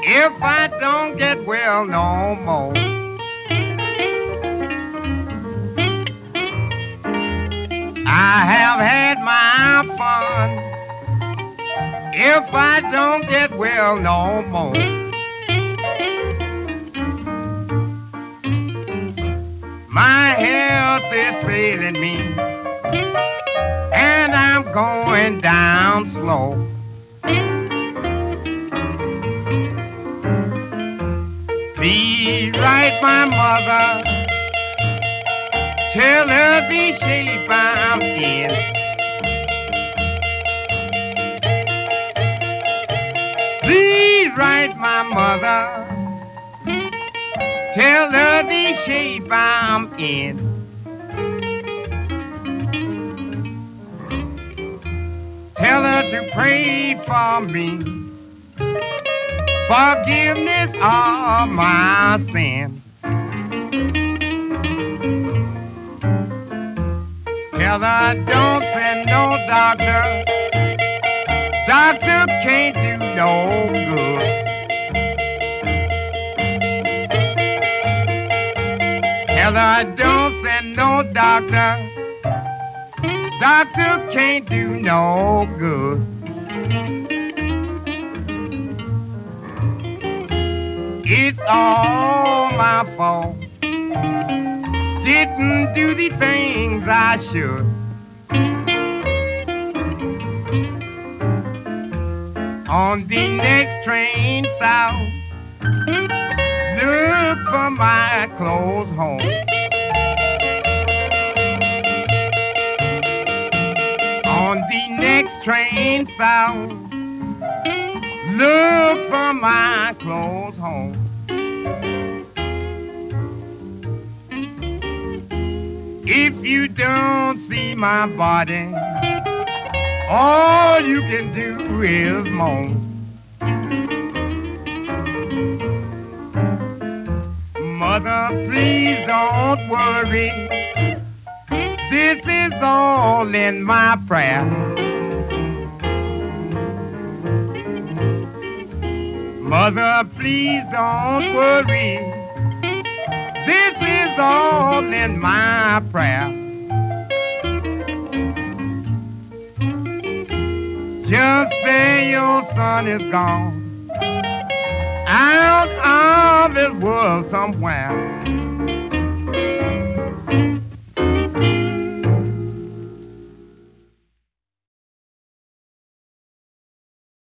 if I don't get well no more. I have had my fun if I don't get well no more. My health is failing me, and I'm going down slow. Please write my mother, tell her the shape I'm in. Please write my mother, tell her the shape I'm in. Tell her to pray for me, forgiveness of my sin. Tell her don't send no doctor, doctor can't do no good. Tell her don't send no doctor, doctor can't do no good. It's all my fault, didn't do the things I should. On the next train south, look for my clothes home. On the next train south, look for my clothes home. If you don't see my body, all you can do is moan. Mother, please don't worry, this is all in my prayer. Mother, please don't worry, this is all in my prayer. Just say your son is gone out of this world somewhere.